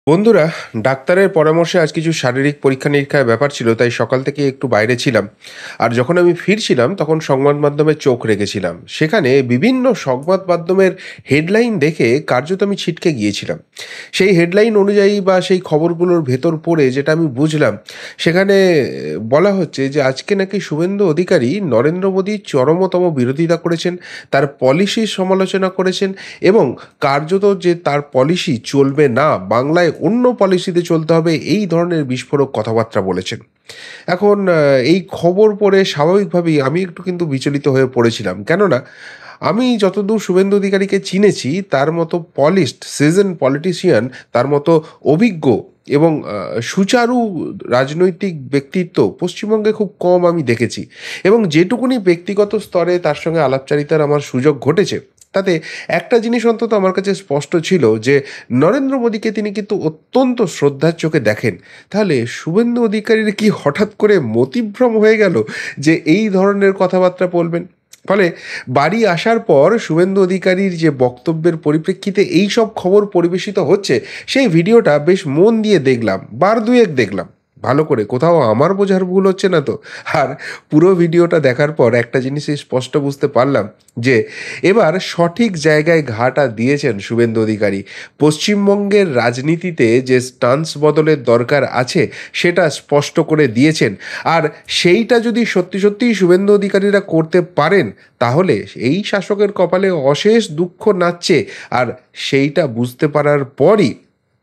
বন্ধুরা, ডাক্তারের পরামর্শে আজ কিছু শারীরিক পরীক্ষা-নিরীক্ষার ব্যাপার ছিল, তাই সকাল থেকে একটু বাইরে ছিলাম। আর যখন আমি ফিরছিলাম তখন সংবাদ মাধ্যমে চোখ রেখেছিলাম। সেখানে বিভিন্ন সংবাদ মাধ্যমের হেডলাইন দেখে কার্যত আমি ছিটকে গিয়েছিলাম। সেই হেডলাইন অনুযায়ী বা সেই খবরগুলোর ভেতর পড়ে যেটা আমি বুঝলাম, সেখানে বলা হচ্ছে যে আজকে নাকি শুভেন্দু অধিকারী নরেন্দ্র মোদীর চরমতম বিরোধিতা করেছেন, তার পলিসির সমালোচনা করেছেন এবং কার্যত যে তার পলিসি চলবে না, বাংলায় অন্য পলিসিতে চলতে হবে, এই ধরনের বিস্ফোরক কথাবার্তা বলেছেন। এখন এই খবর পড়ে স্বাভাবিকভাবেই আমি একটু কিন্তু বিচলিত হয়ে পড়েছিলাম। কেননা আমি যতদূর শুভেন্দু অধিকারীকে চিনেছি তার মতো পলিশড সিজনড পলিটিশিয়ান, তার মতো অভিজ্ঞ এবং সুচারু রাজনৈতিক ব্যক্তিত্ব পশ্চিমবঙ্গে খুব কম আমি দেখেছি। এবং যেটুকুনি ব্যক্তিগত স্তরে তার সঙ্গে আলাপচারিতার আমার সুযোগ ঘটেছে, তাতে একটা জিনিস অন্তত আমার কাছে স্পষ্ট ছিল যে নরেন্দ্র মোদীকে তিনি কিন্তু অত্যন্ত শ্রদ্ধার চোখে দেখেন। তাহলে শুভেন্দু অধিকারীর কি হঠাৎ করে মতিভ্রম হয়ে গেল যে এই ধরনের কথাবার্তা বলবেন? ফলে বাড়ি আসার পর শুভেন্দু অধিকারীর যে বক্তব্যের পরিপ্রেক্ষিতে এই সব খবর পরিবেশিত হচ্ছে, সেই ভিডিওটা বেশ মন দিয়ে দেখলাম, বার দুয়েক দেখলাম ভালো করে, কোথাও আমার বোঝার ভুল হচ্ছে না তো। আর পুরো ভিডিওটা দেখার পর একটা জিনিসই স্পষ্ট বুঝতে পারলাম যে এবার সঠিক জায়গায় ঘাটা দিয়েছেন শুভেন্দু অধিকারী। পশ্চিমবঙ্গের রাজনীতিতে যে স্টান্স বদলের দরকার আছে সেটা স্পষ্ট করে দিয়েছেন। আর সেইটা যদি সত্যি সত্যিই শুভেন্দু অধিকারীরা করতে পারেন, তাহলে এই শাসকের কপালে অশেষ দুঃখ নাচছে। আর সেইটা বুঝতে পারার পরই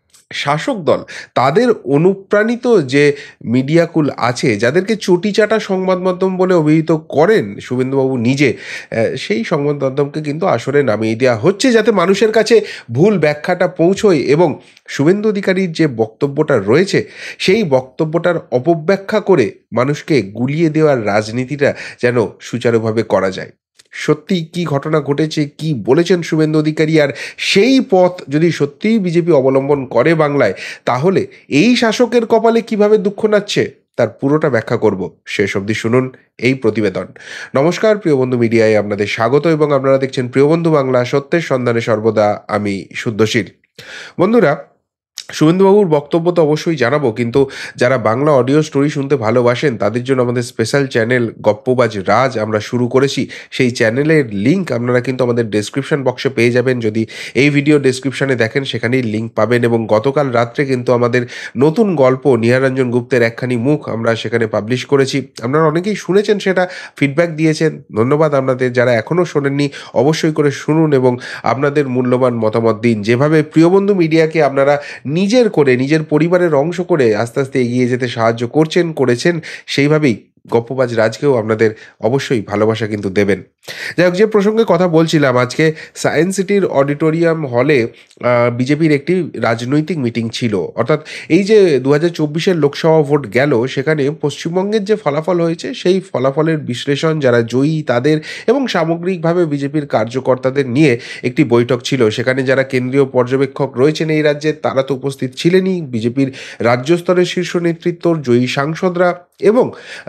শাসক দল তাদের অনুপ্রাণিত যে মিডিয়াকুল আছে, যাদেরকে চটিচাটা সংবাদ মাধ্যম বলে অভিহিত করেন শুভেন্দুবাবু নিজে, সেই সংবাদ মাধ্যমকে কিন্তু আসরে নামিয়ে দেওয়া হচ্ছে যাতে মানুষের কাছে ভুল ব্যাখ্যাটা পৌঁছয় এবং শুভেন্দু অধিকারীর যে বক্তব্যটা রয়েছে সেই বক্তব্যটার অপব্যাখ্যা করে মানুষকে গুলিয়ে দেওয়ার রাজনীতিটা যেন সুচারুভাবে করা যায়। সত্যি কি ঘটনা ঘটেছে, কি বলেছেন শুভেন্দু অধিকারী, আর সেই পথ যদি সত্যিই বিজেপি অবলম্বন করে বাংলায়, তাহলে এই শাসকের কপালে কিভাবে দুঃখ নাচছে তার পুরোটা ব্যাখ্যা করব। শেষ অবধি শুনুন এই প্রতিবেদন। নমস্কার, প্রিয় বন্ধু মিডিয়ায় আপনাদের স্বাগত এবং আপনারা দেখছেন প্রিয় বন্ধু বাংলা, সত্যের সন্ধানে সর্বদা আমি শুদ্ধশীল। বন্ধুরা, শুভেন্দুবাবুর বক্তব্য তো অবশ্যই জানাবো, কিন্তু যারা বাংলা অডিও স্টোরি শুনতে ভালোবাসেন তাদের জন্য আমাদের স্পেশাল চ্যানেল গপ্পবাজ রাজ আমরা শুরু করেছি। সেই চ্যানেলের লিঙ্ক আপনারা কিন্তু আমাদের ডেসক্রিপশন বক্সে পেয়ে যাবেন। যদি এই ভিডিও ডেসক্রিপশনে দেখেন সেখানেই লিঙ্ক পাবেন। এবং গতকাল রাত্রে কিন্তু আমাদের নতুন গল্প নিহারঞ্জন গুপ্তের একখানি মুখ আমরা সেখানে পাবলিশ করেছি। আপনারা অনেকেই শুনেছেন, সেটা ফিডব্যাক দিয়েছেন, ধন্যবাদ আপনাদের। যারা এখনও শোনেননি অবশ্যই করে শুনুন এবং আপনাদের মূল্যবান মতামত দিন। যেভাবে প্রিয়বন্ধু মিডিয়াকে আপনারা নিজের করে, নিজের পরিবারের অংশ করে আস্তে আস্তে এগিয়ে যেতে সাহায্য করেছেন, সেইভাবেই গপ্পবাজ রাজকেও আপনাদের অবশ্যই ভালোবাসা কিন্তু দেবেন। যাই হোক, যে প্রসঙ্গে কথা বলছিলাম, আজকে সায়েন্স সিটির অডিটোরিয়াম হলে বিজেপির একটি রাজনৈতিক মিটিং ছিল। অর্থাৎ এই যে 2024-এর লোকসভা ভোট গেল, সেখানে পশ্চিমবঙ্গের যে ফলাফল হয়েছে সেই ফলাফলের বিশ্লেষণ, যারা জয়ী তাদের এবং সামগ্রিকভাবে বিজেপির কার্যকর্তাদের নিয়ে একটি বৈঠক ছিল। সেখানে যারা কেন্দ্রীয় পর্যবেক্ষক রয়েছেন এই রাজ্যে, তারা তো উপস্থিত ছিলেনই, বিজেপির রাজ্য স্তরের শীর্ষ নেতৃত্ব, জয়ী সাংসদরা এবং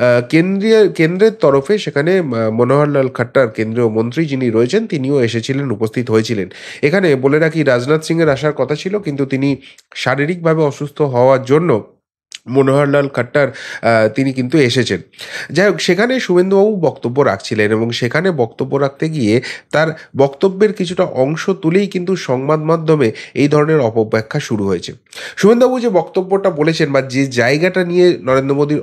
কেন্দ্রের তরফে সেখানে মনোহরলাল খাট্টার, কেন্দ্রীয় মন্ত্রী যিনি রয়েছেন, তিনিও এসেছিলেন, উপস্থিত হয়েছিলেন। এখানে বলে রাখি, রাজনাথ সিংয়ের আসার কথা ছিল, কিন্তু তিনি শারীরিকভাবে অসুস্থ হওয়ার জন্য মনোহরলাল খাট্টার তিনি কিন্তু এসেছেন। যাই হোক, সেখানে শুভেন্দুবাবু বক্তব্য রাখছিলেন এবং সেখানে বক্তব্য রাখতে গিয়ে তার বক্তব্যের কিছুটা অংশ তুলেই কিন্তু সংবাদ মাধ্যমে এই ধরনের অপব্যাখ্যা শুরু হয়েছে। শুভেন্দুবাবু যে বক্তব্যটা বলেছেন বা যে জায়গাটা নিয়ে নরেন্দ্র মোদীর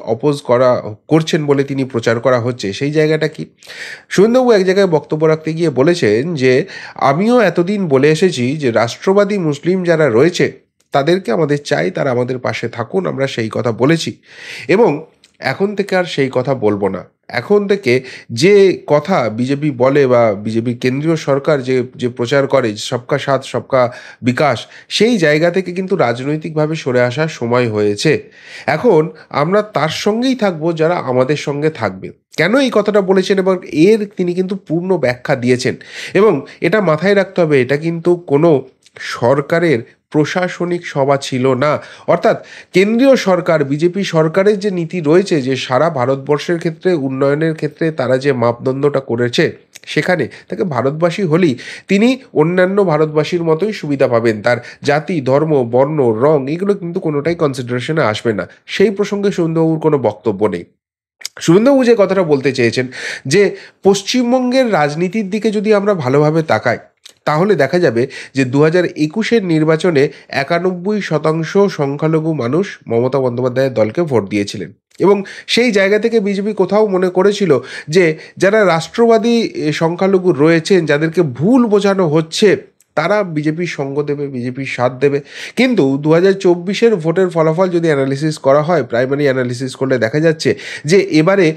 করছেন বলে তিনি প্রচার করা হচ্ছে, সেই জায়গাটা কি? শুভেন্দুবাবু এক জায়গায় বক্তব্য রাখতে গিয়ে বলেছেন যে আমিও এতদিন বলে এসেছি যে রাষ্ট্রবাদী মুসলিম যারা রয়েছে তাদেরকে আমাদের চাই, তারা আমাদের পাশে থাকুন, আমরা সেই কথা বলেছি এবং এখন থেকে আর সেই কথা বলবো না। এখন থেকে যে কথা বিজেপি বলে বা বিজেপি কেন্দ্রীয় সরকার যে যে প্রচার করে, সবকা সাথ সবকা বিকাশ, সেই জায়গা থেকে কিন্তু রাজনৈতিকভাবে সরে আসার সময় হয়েছে। এখন আমরা তার সঙ্গেই থাকবো যারা আমাদের সঙ্গে থাকবে। কেন এই কথাটা বলেছেন এবং তিনি কিন্তু পূর্ণ ব্যাখ্যা দিয়েছেন। এবং এটা মাথায় রাখতে হবে, এটা কিন্তু কোনো সরকারের প্রশাসনিক সভা ছিল না। অর্থাৎ কেন্দ্রীয় সরকার, বিজেপি সরকারের যে নীতি রয়েছে, যে সারা ভারতবর্ষের ক্ষেত্রে উন্নয়নের ক্ষেত্রে তারা যে মাপদণ্ডটা করেছে, সেখানে তাকে ভারতবাসী হলেই তিনি অন্যান্য ভারতবাসীর মতোই সুবিধা পাবেন। তার জাতি, ধর্ম, বর্ণ, রং এগুলো কিন্তু কোনোটাই কনসিডারেশনে আসবে না। সেই প্রসঙ্গে শুভেন্দুবাবুর কোনো বক্তব্য নেই। শুভেন্দুবাবু যে কথাটা বলতে চেয়েছেন যে পশ্চিমবঙ্গের রাজনীতির দিকে যদি আমরা ভালোভাবে তাকাই, তাহলে দেখা যাবে যে 2021-এর নির্বাচনে 91% সংখ্যালঘু মানুষ মমতা বন্দ্যোপাধ্যায়ের দলকে ভোট দিয়েছিলেন। এবং সেই জায়গা থেকে বিজেপি কোথাও মনে করেছিল যে যারা রাষ্ট্রবাদী সংখ্যালঘু রয়েছেন, যাদেরকে ভুল বোঝানো হচ্ছে, তারা বিজেপির সঙ্গ দেবে, বিজেপির সাথ দেবে। কিন্তু 2024-এর ভোটের ফলাফল যদি অ্যানালিসিস করা হয়, প্রাইমারি অ্যানালিসিস করলে দেখা যাচ্ছে যে এবারে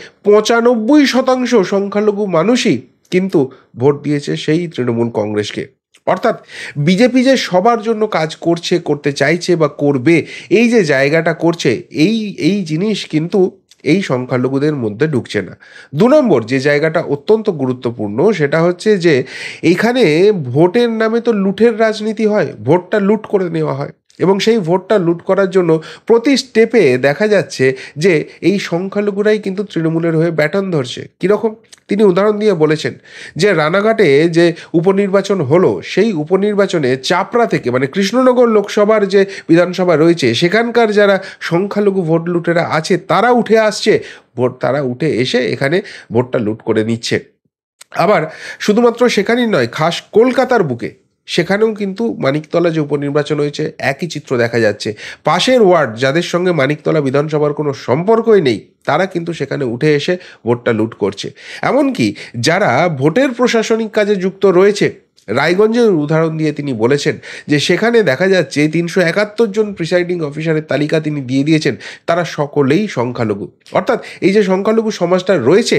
95% সংখ্যালঘু মানুষই কিন্তু ভোট দিয়েছে সেই তৃণমূল কংগ্রেসকে। অর্থাৎ বিজেপি যে সবার জন্য কাজ করছে, করতে চাইছে বা করবে, এই যে জায়গাটা করছে, এই জিনিস কিন্তু এই সংখ্যালঘুদের মধ্যে ঢুকছে না। 2 নম্বর যে জায়গাটা অত্যন্ত গুরুত্বপূর্ণ, সেটা হচ্ছে যে এইখানে ভোটের নামে তো লুঠের রাজনীতি হয়, ভোটটা লুট করে নেওয়া হয়। এবং সেই ভোটটা লুট করার জন্য প্রতি স্টেপে দেখা যাচ্ছে যে এই সংখ্যালঘুরাই কিন্তু তৃণমূলের হয়ে ব্যাটন ধরছে। কীরকম? তিনি উদাহরণ দিয়ে বলেছেন যে রানাঘাটে যে উপনির্বাচন হলো, সেই উপনির্বাচনে চাপড়া থেকে, মানে কৃষ্ণনগর লোকসভার যে বিধানসভা রয়েছে, সেখানকার যারা সংখ্যালঘু ভোট লুটেরা আছে তারা উঠে আসছে, তারা উঠে এসে এখানে ভোটটা লুট করে নিচ্ছে। আবার শুধুমাত্র সেখানেই নয়, খাস কলকাতার বুকে সেখানেও কিন্তু মানিকতলা যে উপনির্বাচন হয়েছে, একই চিত্র দেখা যাচ্ছে। পাশের ওয়ার্ড, যাদের সঙ্গে মানিকতলা বিধানসভার কোনো সম্পর্কই নেই, তারা কিন্তু সেখানে উঠে এসে ভোটটা লুট করছে। এমনকি যারা ভোটের প্রশাসনিক কাজে যুক্ত রয়েছে, রায়গঞ্জের উদাহরণ দিয়ে তিনি বলেছেন যে সেখানে দেখা যাচ্ছে 371 জন প্রিসাইডিং অফিসারের তালিকা তিনি দিয়ে দিয়েছেন, তারা সকলেই সংখ্যালঘু। অর্থাৎ এই যে সংখ্যালঘু সমাজটা রয়েছে,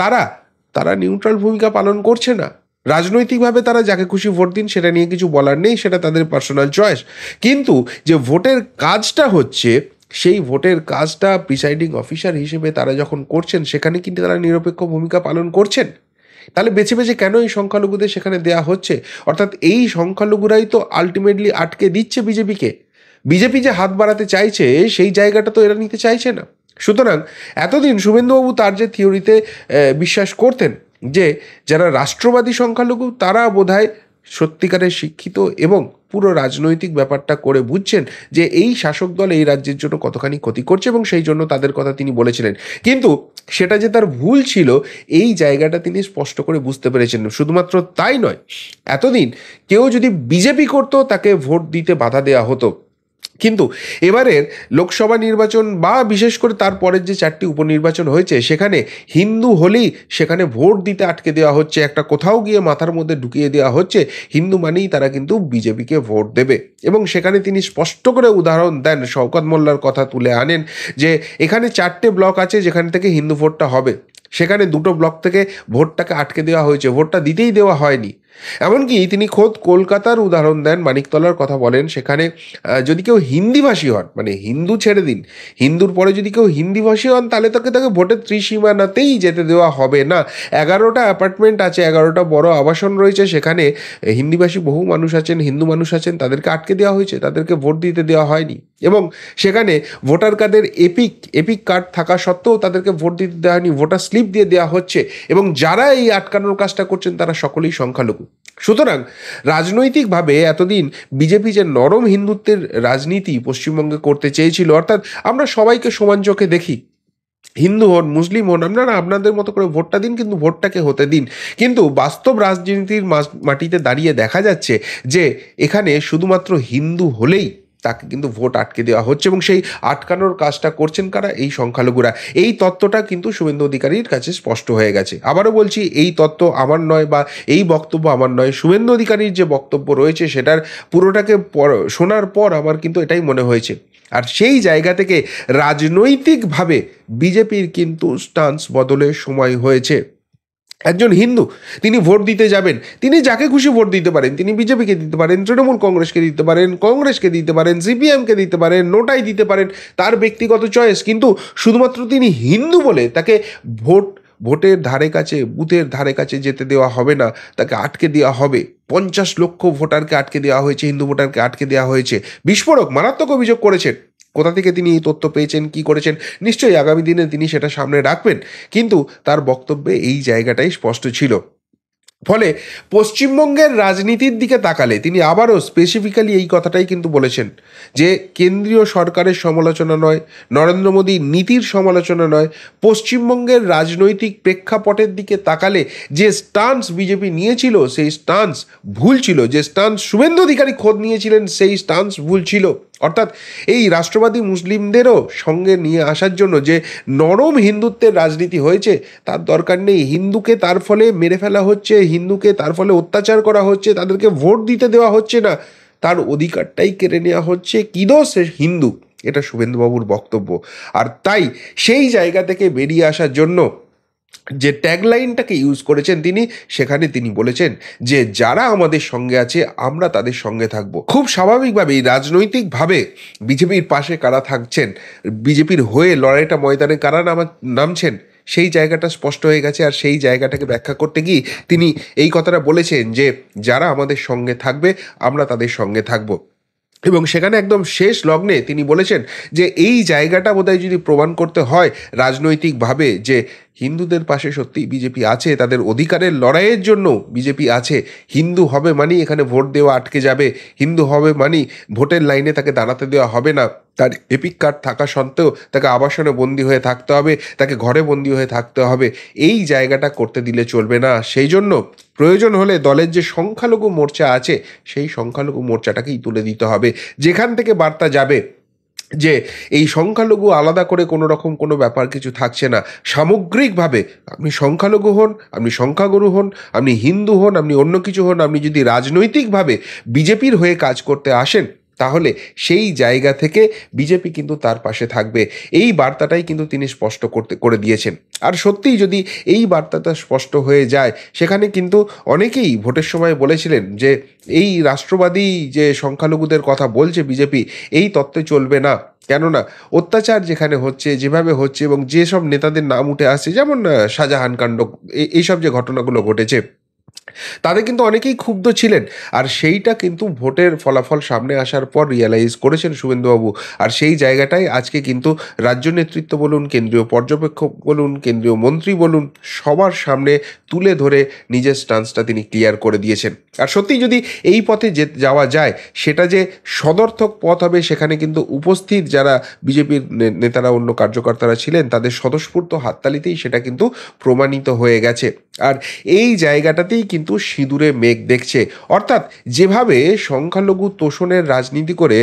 তারা নিউট্রাল ভূমিকা পালন করছে না। রাজনৈতিকভাবে তারা যাকে খুশি ভোট দিন, সেটা নিয়ে কিছু বলার নেই, সেটা তাদের পার্সোনাল চয়েস। কিন্তু যে ভোটের কাজটা হচ্ছে, সেই ভোটের কাজটা প্রিসাইডিং অফিসার হিসেবে তারা যখন করছেন, সেখানে কিন্তু তারা নিরপেক্ষ ভূমিকা পালন করছেন। তাহলে বেছে বেছে কেন এই সংখ্যালঘুদের সেখানে দেয়া হচ্ছে? অর্থাৎ এই সংখ্যালঘুরাই তো আলটিমেটলি আটকে দিচ্ছে বিজেপিকে। বিজেপি যে হাত বাড়াতে চাইছে, সেই জায়গাটা তো এরা নিতে চাইছে না। সুতরাং এতদিন শুভেন্দুবাবু তার যে থিওরিতে বিশ্বাস করতেন যে যারা রাষ্ট্রবাদী সংখ্যালঘু, তারা বোধহয় সত্যিকারের শিক্ষিত এবং পুরো রাজনৈতিক ব্যাপারটা করে বুঝছেন যে এই শাসক দল এই রাজ্যের জন্য কতখানি ক্ষতি করছে, এবং সেই জন্য তাদের কথা তিনি বলেছিলেন। কিন্তু সেটা যে তার ভুল ছিল, এই জায়গাটা তিনি স্পষ্ট করে বুঝতে পেরেছেন। শুধুমাত্র তাই নয়, এতদিন কেউ যদি বিজেপি করতো, তাকে ভোট দিতে বাধা দেওয়া হতো। কিন্তু এবারের লোকসভা নির্বাচন বা বিশেষ করে তারপরের যে 4টি উপনির্বাচন হয়েছে, সেখানে হিন্দু হলেই সেখানে ভোট দিতে আটকে দেওয়া হচ্ছে। একটা কোথাও গিয়ে মাথার মধ্যে ঢুকিয়ে দেওয়া হচ্ছে হিন্দু মানেই তারা কিন্তু বিজেপিকে ভোট দেবে। এবং সেখানে তিনি স্পষ্ট করে উদাহরণ দেন, শওকত মোল্লার কথা তুলে আনেন যে এখানে 4টে ব্লক আছে যেখান থেকে হিন্দু ভোটটা হবে, সেখানে 2টো ব্লক থেকে ভোটটাকে আটকে দেওয়া হয়েছে, ভোটটা দিতেই দেওয়া হয়নি। এমনকি তিনি খোদ কলকাতার উদাহরণ দেন, মানিকতলার কথা বলেন। সেখানে যদি কেউ হিন্দিভাষী হন, মানে হিন্দু ছেড়ে দিন, হিন্দুর পরে যদি কেউ হিন্দিভাষী হন, তাহলে তাকে ভোটের ত্রিসীমানাতেই যেতে দেওয়া হবে না। 11টা অ্যাপার্টমেন্ট আছে, 11টা বড় আবাসন রয়েছে, সেখানে হিন্দিভাষী বহু মানুষ আছেন, হিন্দু মানুষ আছেন, তাদেরকে আটকে দেওয়া হয়েছে, তাদেরকে ভোট দিতে দেওয়া হয়নি। এবং সেখানে ভোটার কার্ডের এপিক কার্ড থাকা সত্ত্বেও তাদেরকে ভোট দিতে দেওয়া হয়নি, ভোটার স্লিপ দিয়ে দেওয়া হচ্ছে। এবং যারা এই আটকানোর কাজটা করছেন, তারা সকলেই সংখ্যালঘু। সুতরাং রাজনৈতিকভাবে এতদিন বিজেপি যে নরম হিন্দুত্বের রাজনীতি পশ্চিমবঙ্গে করতে চেয়েছিল, অর্থাৎ আমরা সবাইকে সমান চোখে দেখি, হিন্দু হন, মুসলিম হন, আপনারা আপনাদের মতো করে ভোটটা দিন, কিন্তু ভোটটাকে হতে দিন। কিন্তু বাস্তব রাজনীতির মাটিতে দাঁড়িয়ে দেখা যাচ্ছে যে এখানে শুধুমাত্র হিন্দু হলেই তাকে কিন্তু ভোট আটকে দেওয়া হচ্ছে, এবং সেই আটকানোর কাজটা করছেন কারা? এই সংখ্যালঘুরা। এই তত্ত্বটা কিন্তু শুভেন্দু অধিকারীর কাছে স্পষ্ট হয়ে গেছে। আবারও বলছি, এই তত্ত্ব আমার নয় বা এই বক্তব্য আমার নয়, শুভেন্দু অধিকারীর যে বক্তব্য রয়েছে সেটার পুরোটাকে শোনার পর আমার কিন্তু এটাই মনে হয়েছে। আর সেই জায়গা থেকে রাজনৈতিকভাবে বিজেপির কিন্তু স্টান্স বদলের সময় হয়েছে। একজন হিন্দু, তিনি ভোট দিতে যাবেন, তিনি যাকে খুশি ভোট দিতে পারেন, তিনি বিজেপিকে দিতে পারেন, তৃণমূল কংগ্রেসকে দিতে পারেন, কংগ্রেসকে দিতে পারেন, সিপিএমকে দিতে পারেন, নোটাই দিতে পারেন, তার ব্যক্তিগত চয়েস। কিন্তু শুধুমাত্র তিনি হিন্দু বলে তাকে ভোটের ধারে কাছে, বুথের ধারে কাছে যেতে দেওয়া হবে না, তাকে আটকে দেওয়া হবে। 50 লক্ষ ভোটারকে আটকে দেওয়া হয়েছে, হিন্দু ভোটারকে আটকে দেওয়া হয়েছে। বিস্ফোরক, মারাত্মক অভিযোগ করেছেন। কোথা থেকে তিনি এই তথ্য পেয়েছেন, কি করেছেন, নিশ্চয়ই আগামী দিনে তিনি সেটা সামনে রাখবেন, কিন্তু তার বক্তব্যে এই জায়গাটাই স্পষ্ট ছিল। ফলে পশ্চিমবঙ্গের রাজনীতির দিকে তাকালে তিনি আবারও স্পেসিফিক্যালি এই কথাটাই কিন্তু বলেছেন যে কেন্দ্রীয় সরকারের সমালোচনা নয়, নরেন্দ্র মোদীর নীতির সমালোচনা নয়, পশ্চিমবঙ্গের রাজনৈতিক প্রেক্ষাপটের দিকে তাকালে যে স্টান্স বিজেপি নিয়েছিল সেই স্টান্স ভুল ছিল, যে স্টান্স শুভেন্দু অধিকারী খোদ নিয়েছিলেন সেই স্টান্স ভুল ছিল। অর্থাৎ এই রাষ্ট্রবাদী মুসলিমদেরও সঙ্গে নিয়ে আসার জন্য যে নরম হিন্দুত্বের রাজনীতি হয়েছে তার দরকার নেই। হিন্দুকে তার ফলে মেরে ফেলা হচ্ছে, হিন্দুকে তার ফলে অত্যাচার করা হচ্ছে, তাদেরকে ভোট দিতে দেওয়া হচ্ছে না, তার অধিকারটাই কেড়ে নেওয়া হচ্ছে, কি দোষ হিন্দু, এটা শুভেন্দুবাবুর বক্তব্য। আর তাই সেই জায়গা থেকে বেরিয়ে আসার জন্য যে ট্যাগলাইনটাকে ইউজ করেছেন তিনি, সেখানে তিনি বলেছেন যে যারা আমাদের সঙ্গে আছে আমরা তাদের সঙ্গে থাকব। খুব স্বাভাবিকভাবেই রাজনৈতিকভাবে বিজেপির পাশে কারা থাকছেন, বিজেপির হয়ে লড়াইটা ময়দানে কারা নামছেন, সেই জায়গাটা স্পষ্ট হয়ে গেছে। আর সেই জায়গাটাকে ব্যাখ্যা করতে গিয়ে তিনি এই কথাটা বলেছেন যে যারা আমাদের সঙ্গে থাকবে আমরা তাদের সঙ্গে থাকব। এবং সেখানে একদম শেষ লগ্নে তিনি বলেছেন যে এই জায়গাটা বোধহয় যদি প্রমাণ করতে হয় রাজনৈতিকভাবে যে হিন্দুদের পাশে সত্যি বিজেপি আছে, তাদের অধিকারের লড়াইয়ের জন্য বিজেপি আছে। হিন্দু হবে মানি এখানে ভোট দেওয়া আটকে যাবে, হিন্দু হবে মানি ভোটের লাইনে তাকে দাঁড়াতে দেওয়া হবে না, তার এপিক কার্ড থাকা সত্ত্বেও তাকে আবাসনে বন্দী হয়ে থাকতে হবে, তাকে ঘরে বন্দী হয়ে থাকতে হবে, এই জায়গাটা করতে দিলে চলবে না। সেই জন্য প্রয়োজন হলে দলের যে সংখ্যালঘু মোর্চা আছে সেই সংখ্যালঘু মোর্চাটাকেই তুলে দিতে হবে, যেখান থেকে বার্তা যাবে যে এই সংখ্যালঘু আলাদা করে কোনো রকম কোনো ব্যাপার কিছু থাকছে না। সামগ্রিকভাবে আপনি সংখ্যালঘু হন, আপনি সংখ্যাগুরু হন, আপনি হিন্দু হন, আপনি অন্য কিছু হন, আপনি যদি রাজনৈতিকভাবে বিজেপির হয়ে কাজ করতে আসেন তাহলে সেই জায়গা থেকে বিজেপি কিন্তু তার পাশে থাকবে। এই বার্তাটাই কিন্তু তিনি স্পষ্ট করে দিয়েছেন। আর সত্যিই যদি এই বার্তাটা স্পষ্ট হয়ে যায়, সেখানে কিন্তু অনেকেই ভোটের সময় বলেছিলেন যে এই রাষ্ট্রবাদী যে সংখ্যালঘুদের কথা বলছে বিজেপি, এই তত্ত্বে চলবে না। কেননা অত্যাচার যেখানে হচ্ছে, যেভাবে হচ্ছে, এবং যেসব নেতাদের নাম উঠে আসছে, যেমন শাহজাহান কাণ্ড, এইসব যে ঘটনাগুলো ঘটেছে, তাদের কিন্তু অনেকেই ক্ষুব্ধ ছিলেন। আর সেইটা কিন্তু ভোটের ফলাফল সামনে আসার পর রিয়েলাইজ করেছেন শুভেন্দুবাবু। আর সেই জায়গাটাই আজকে কিন্তু রাজ্য নেতৃত্ব বলুন, কেন্দ্রীয় পর্যবেক্ষক বলুন, কেন্দ্রীয় মন্ত্রী বলুন, সবার সামনে তুলে ধরে নিজের স্টান্সটা তিনি ক্লিয়ার করে দিয়েছেন। আর সত্যি যদি এই পথে যাওয়া যায়, সেটা যে সদর্থক পথ হবে, সেখানে কিন্তু উপস্থিত যারা বিজেপির নেতারা, অন্য কার্যকর্তারা ছিলেন, তাদের স্বতঃস্ফূর্ত হাততালিতেই সেটা কিন্তু প্রমাণিত হয়ে গেছে। আর এই জায়গাটাতেই কিন্তু সিঁদুরে মেঘ দেখছে। অর্থাৎ যেভাবে সংখ্যালঘু তোষণের রাজনীতি করে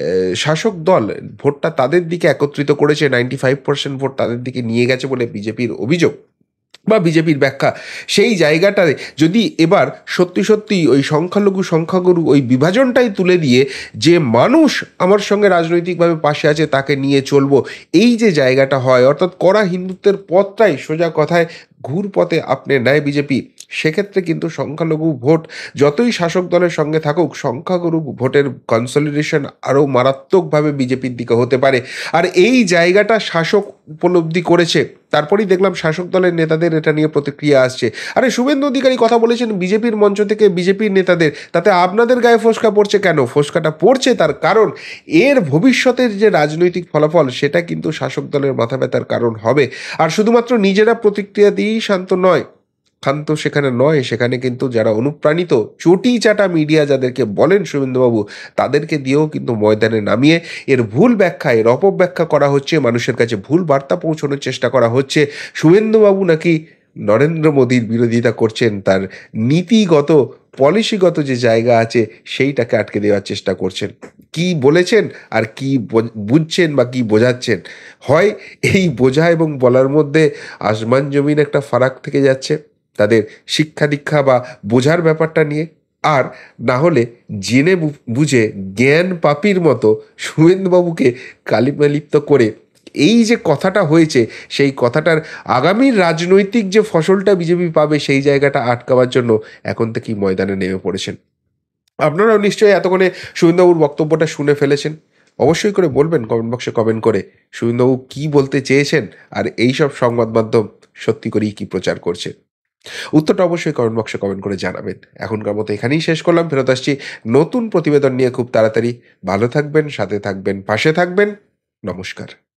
শাসক দল ভোটটা তাদের দিকে একত্রিত করেছে, 95% ভোট তাদের দিকে নিয়ে গেছে বলে বিজেপির অভিযোগ বা বিজেপির ব্যাখ্যা, সেই জায়গাটায় যদি এবার সত্যি সত্যি ওই সংখ্যাগুরু ওই বিভাজনটাই তুলে দিয়ে যে মানুষ আমার সঙ্গে রাজনৈতিকভাবে পাশে আছে তাকে নিয়ে চলবো, এই যে জায়গাটা হয়, অর্থাৎ কড়া হিন্দুত্বের পথটাই সোজা কথায় ঘুর পথে আপনি নেয় বিজেপি, সেক্ষেত্রে কিন্তু সংখ্যালঘু ভোট যতই শাসক দলের সঙ্গে থাকুক, সংখ্যাগুরু ভোটের কনসলিডেশন আরও মারাত্মকভাবে বিজেপির দিকে হতে পারে। আর এই জায়গাটা শাসক উপলব্ধি করেছে, তারপরেই দেখলাম শাসক দলের নেতাদের এটা নিয়ে প্রতিক্রিয়া আসছে। আরে শুভেন্দু অধিকারী কথা বলেছেন বিজেপির মঞ্চ থেকে বিজেপির নেতাদের, তাতে আপনাদের গায়ে ফোসকা পড়ছে কেন? ফোসকাটা পড়ছে তার কারণ এর ভবিষ্যতের যে রাজনৈতিক ফলাফল সেটা কিন্তু শাসক দলের মাথা ব্যথার কারণ হবে। আর শুধুমাত্র নিজেরা প্রতিক্রিয়া দিয়েই ক্ষান্ত সেখানে নয়, সেখানে কিন্তু যারা অনুপ্রাণিত চটি চাটা মিডিয়া যাদেরকে বলেন শুভেন্দুবাবু, তাদেরকে দিয়েও কিন্তু ময়দানে নামিয়ে এর ভুল ব্যাখ্যা, এর অপব্যাখ্যা করা হচ্ছে, মানুষের কাছে ভুল বার্তা পৌঁছানোর চেষ্টা করা হচ্ছে। শুভেন্দুবাবু নাকি নরেন্দ্র মোদীর বিরোধিতা করছেন, তার নীতিগত পলিসিগত যে জায়গা আছে সেইটাকে আটকে দেওয়ার চেষ্টা করছেন। কি বলেছেন আর কি বুঝছেন বা কি বোঝাচ্ছেন, হয় এই বোঝা এবং বলার মধ্যে আসমান জমিন একটা ফারাক থেকে যাচ্ছে তাদের শিক্ষা দীক্ষা বা বোঝার ব্যাপারটা নিয়ে, আর না হলে জেনে বুঝে জ্ঞান পাপীর মতো শুভেন্দুবাবুকে কালিমালিপ্ত করে এই যে কথাটা হয়েছে সেই কথাটার আগামীর রাজনৈতিক যে ফসলটা বিজেপি পাবে সেই জায়গাটা আটকাবার জন্য এখন থেকেই ময়দানে নেমে পড়েছেন। আপনারাও নিশ্চয়ই এতক্ষণে শুভেন্দুবাবুর বক্তব্যটা শুনে ফেলেছেন। অবশ্যই করে বলবেন কমেন্ট বক্সে কমেন্ট করে শুভেন্দুবাবু কী বলতে চেয়েছেন, আর এই সব সংবাদ মাধ্যম সত্যি করেই কি প্রচার করছে? উত্তরটা অবশ্যই কমেন্ট বক্সে কমেন্ট করে জানাবেন। এখনকার মতো এখানেই শেষ করলাম। ফেরত আসছি নতুন প্রতিবেদন নিয়ে খুব তাড়াতাড়ি। ভালো থাকবেন, সাথে থাকবেন, পাশে থাকবেন। নমস্কার।